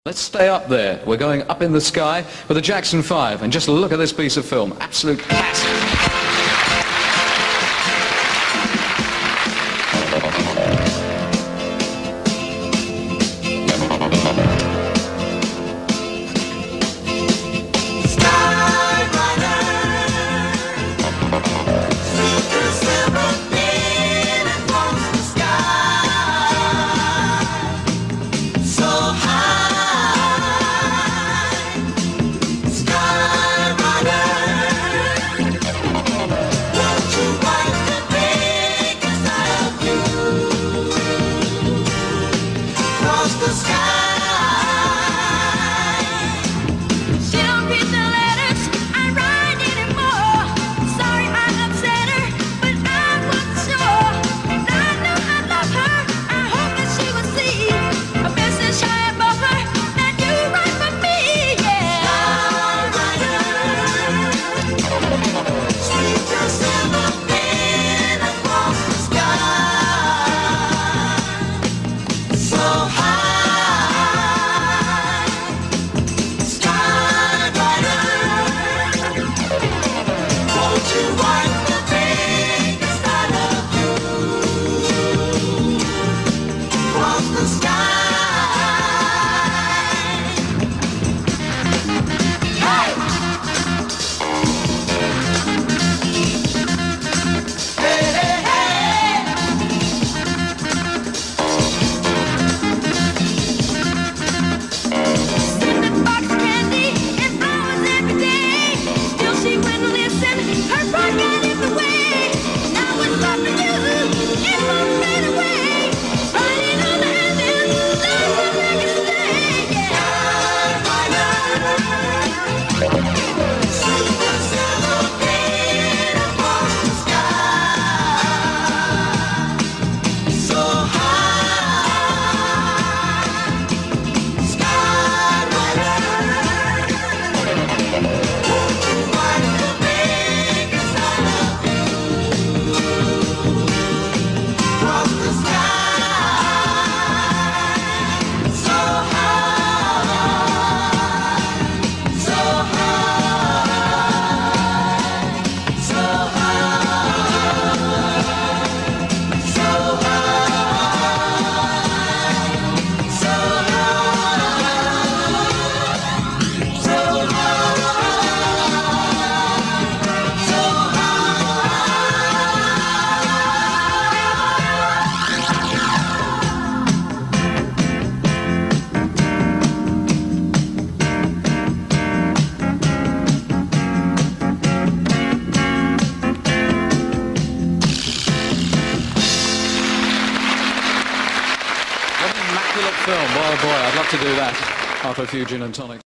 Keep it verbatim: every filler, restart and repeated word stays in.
Let's stay up there. We're going up in the sky with the Jackson Five, and just look at this piece of film. Absolute classic. Film. Boy, oh boy, I'd love to do that after a few gin and tonics.